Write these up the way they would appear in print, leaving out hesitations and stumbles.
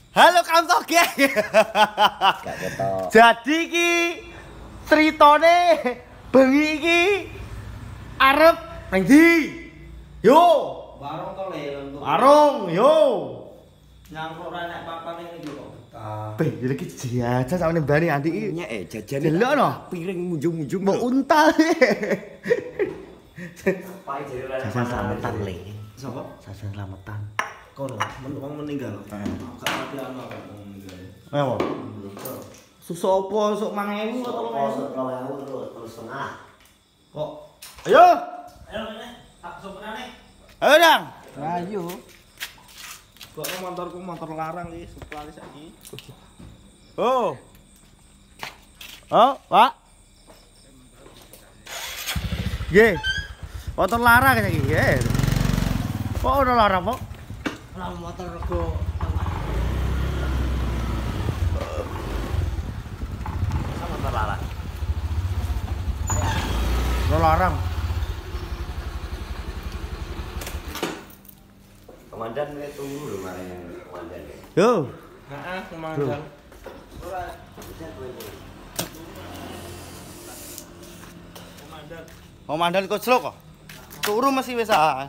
Halo Kamto Geng. Gak ketok. Jadi iki critane bengi iki arep nang ndi? Yo. Warung to le untuk. Warung, yo. Nyangkruk ra nek papane iki kok. Beh, jadi iki jajan sampe bani Andi iki. Nyek jajane. Delok no. Piring munjung-munjung. Mbok untal. Pai jare ra. Jajan slametan le. Sopo? Jajan slametan. Kono wong meninggal. Gak mati ana wong meninggal. Apa? Susu apa? Susuk 1000 atau 2000 terus setengah. Kok? Ayo. Ayo nek tak sopenane. Ayo Dang. Ayo. Kok motorku motor larang iki, suplane saiki. Oh. Oh, Pak. Nggih. Motor larang iki, nggih. Kok ora larang, Pak? Lah motor rego motor larang. Ora larang. Komandan wis tunggu lho marang komandan. Yo. Heeh, komandan. Ora komandan. Komandan kok slok kok. Turu masih wis ah.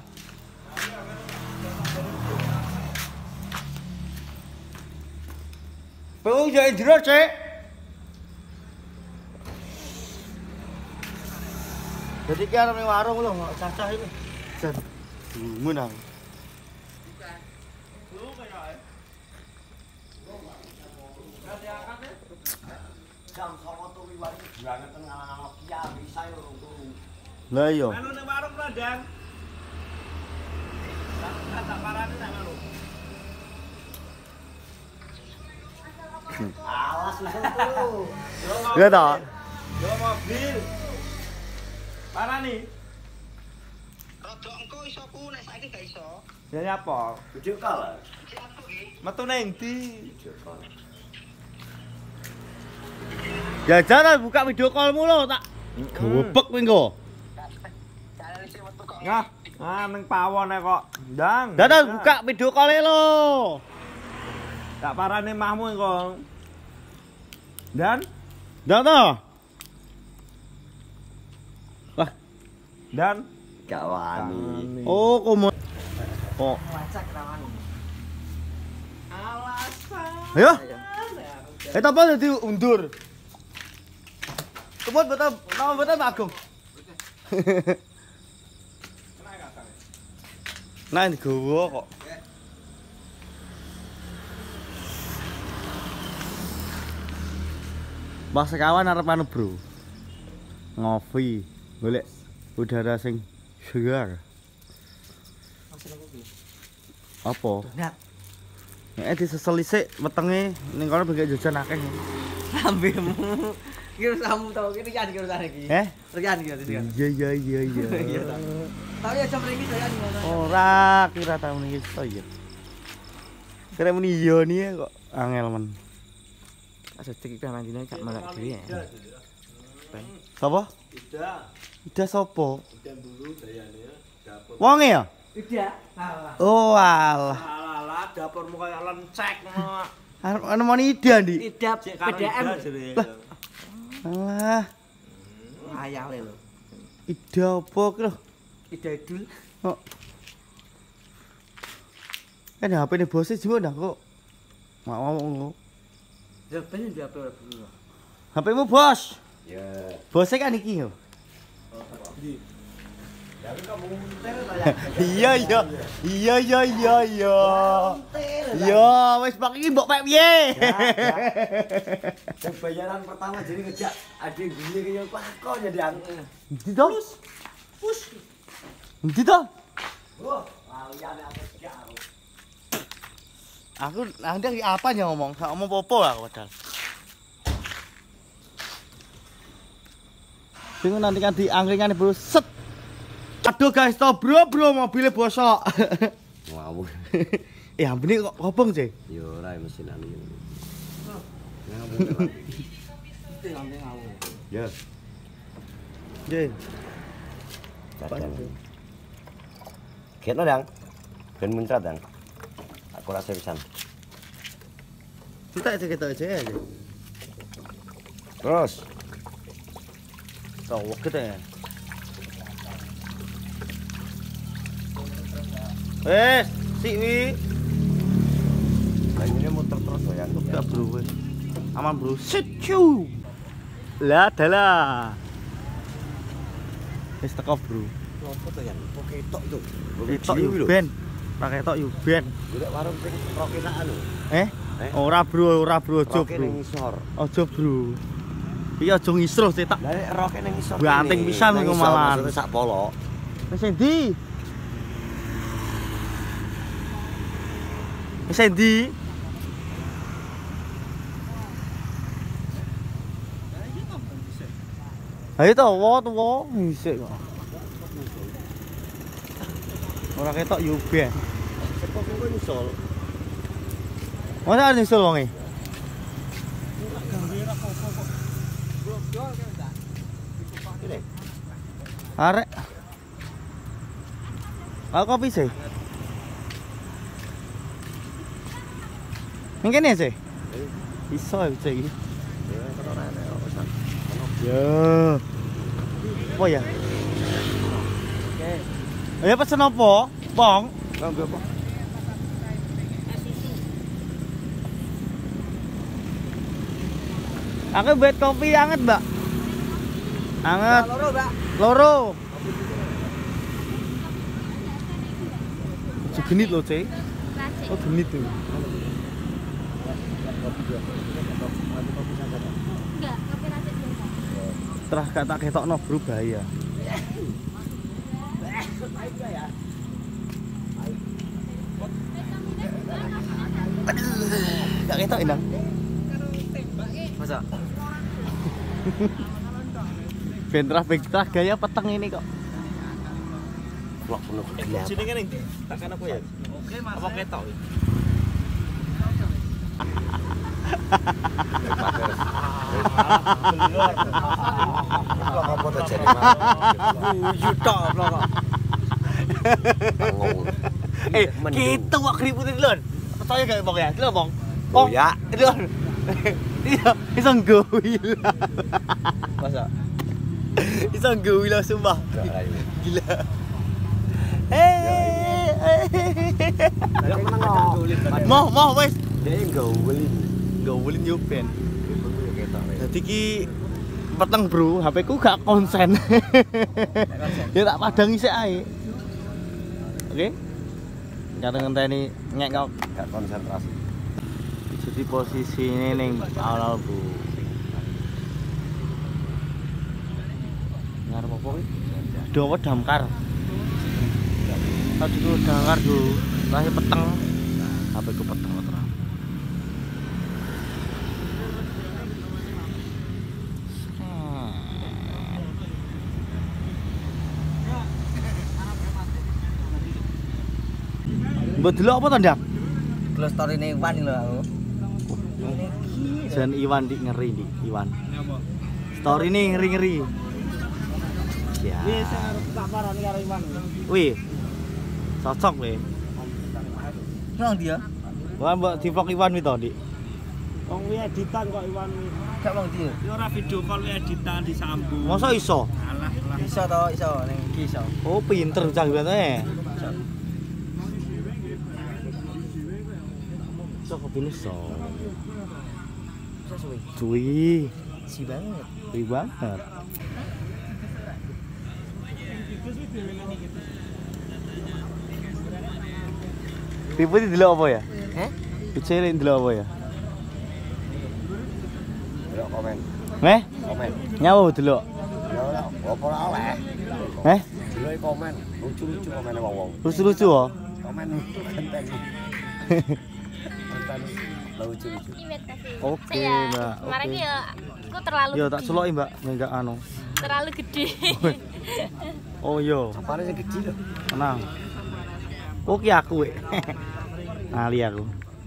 Pengung jare jero, Cek. Jadi ki arep ning warung lho, cacah ini. Jan. Menang. Jam 09.00 turu iwak jurange teng alang-alang Kia bisa yo turu. Lah iya. Anu ning warung Radang. Tak parane tak ngono. Alas langsung turu. Iya toh? Yo mobil. Parani. Rodok engko iso ku nek saiki gak iso. Ya apa? Video call. Metu ning ndi? Video call. Jajan buka video callmu lho, tak gobek kowe engko. Jalan sing metu kok. Ngah, ning pawone kok. Ndang. Dadah buka video call lho. Tak parane mahmu engko. Dan Ndak toh? Wah, dan Gak wani. oh komo. Oh, Wacak rawani. alasan. ayo. Apa dadi undur? Kemot betul, nama betul Pak Agung. Nah, ini gowo kok. Mbah sekawan arep anu, Bro. Ngopi, golek udara sing segar. Apa? Donat. Nek diseseli sik wetenge ning kono bengek jajan akeh. Lambemu. Kira samu tau kira jan kira iki. Rian kira iki. Iya. Iya ta. Tapi aja mriki doyan ngono. Ora kira tamu iki iso ya. Kira muni iya nih kok angel men. Aja cek iki nang dine gak melak dhewe ya. Sapa? Ida sapa? Dan dulu dayane dapur. Wonge ya? Ida. Alah. Oh alah. Alah, dapurmu kaya lencek ngono. Anu moni Ida ndi? Ida PDM. Alah, Ayale lho. Ida apa ki lho? Ida Idul. Kok. Kan HP-ne bose jiwo ndak kok. Ngomong. Ya ben di apa dulu. HP-mu bos. Ya. Bose kan iki yo. Ya kamu muntir Iya. Iya, wis pak iki mbok pek piye? Yang bayaran pertama jadi ngejak adik gini kaya kok jadi aku. Ndi to? Push. Ndi to? Wah, liyane aku gak. Aku nanti apa ya ngomong? Gak ngomong popo aku padahal. Bingung nanti kan diangkringan bro set. Aduh guys, to bro mobilnya bosok. Ngawur. Ampun kok kobong sih. Yo ora mesinan iki. Ya. Nggih. Kadang. Ketno, Dang. Ben muncrat, Dang. Aku rasa pisan. Kita aja. Terus. Tahu kita ya. Si wi. Ini muter terus ya. Enggak bro. Aman bro. Secu. Lah dalah. Wis teko bro. Apa to ya? Kok ketok tuh. Ketok yo ben. Ra ketok yo ben. Golek warung sing roketaan lho. Ora bro, ojo Roke bro. ning ngisor. Ojo bro. Iki aja ngisruh cetak. Lah nek roke ning ngisor. Banting pisan iku malah. Sak polo. Wis endi? Wis endi? Ayo to, wo isik kok. Ora ketok yo ben. Kok kowe nyusul. Masa ada nyusul wonge? Arek. Aku kopi sih. Mungkin ya sih. Bisa iki. Ya. Apa ya? Ayo pesen apa? Bong. Enggak apa. Aku buat kopi anget, Mbak. Anget. Loro, Mbak. Loro. Segenit loh, Cek. Oh, genit tuh. Enggak, kopi rasa biasa. Terus kata ketokno bro bahaya. Gak ketok Indang. Masa? Ben traffic gaya peteng ini kok. Vlog penuh gelap. Sini kan ini. Takkan apa ya? Oke, Mas. Apa ketok? Vlog apa to jane? Yutok vlog kok. Kita wak keributin lon. Percaya gak Bang ya? Lho Bang. Oh ya. Lon. Iya, iso nggowi. Masa? Iso nggowi lah sumpah. Gila. Mau wes. Dia Gawulin yo ben. Dadi ki peteng bro, HP ku gak konsen. Ya tak padang isik ae. Oke. Karo ngenteni ngek kok gak konsentrasi. jadi posisine ning awal Bu. Ngarep apa kuwi? Dawa damkar. Tadi ku damkar do, lahir peteng. HP ku peteng terus. Mbok delok apa to, Ndak? Delok story-ne Iwan lho aku. Jan Iwan dik ngeri dik, Iwan. Story ini ngeri-ngeri. Ya. Wis arep tak parani karo Iwan. Wih. Cocok weh. Nang dia? Wah, mbok di vlog Iwan wi to, Dik. Wong kuwi editan kok Iwan kuwi. Gak wong dia. Ya ora video call editan disambung. Masa iso? Alah. Iso to, iso ning iki iso. Oh, pinter cah banget. Iso kepilih so. Iso suwi. Cuy, Si banget. cuy banget. Tipe di delok apa ya? Picelin delok apa ya? Delok komen. Komen. Nyawa delok. Ya ora, apa ora oleh. Delok komen, lucu-lucu komene wong-wong. Lucu-lucu oh. Komen genteng. Genteng lucu-lucu. Iwet tapi. Oke, Saya Mbak. kemarin Oke. ya aku terlalu Yo tak gede. celoki, Mbak. Enggak anu. Terlalu gede. Oh yo, Apane sing gede lho. tenang. Oke aku wek. Ngali aku.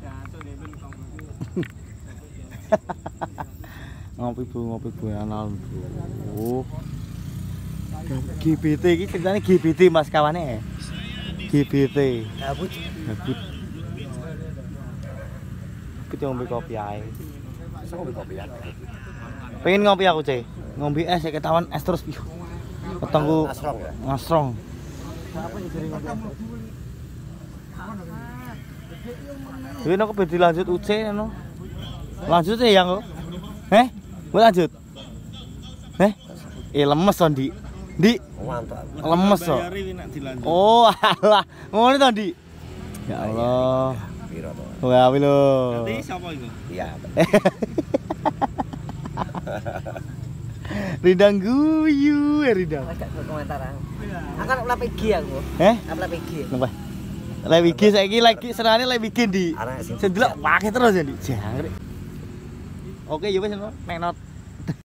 Ngopi bu anal bu. GBT iki ceritane GBT Mas kawane. GBT. Gabut. Gabut. ikut ngombe kopi ae. Saya ngombe kopi ya. Pengen ngopi aku, Ce. Ngombe es saya ketahuan es terus piye. Petengku Ngasrong ya. ngasrong. Ini aku bedi lanjut UC no. Lanjut ya yang kok. Gue lanjut. Lemes on di. Di. Mantap. Lemes kok. Bayari nek dilanjut. Oh, alah. Ngono to, Di. Ya Allah. Piro to? Wah, lho. Nanti siapa itu? Iya. Ridang guyu, Ridang. Agak berkomentaran. Aku kan lap IG aku. Lap IG. Napa? Lek iki saiki lagi senane lek bikin di. Arek sing Sendelok pakai terus ya, Di. Jangkrik. Oke, ya wis, Nek not.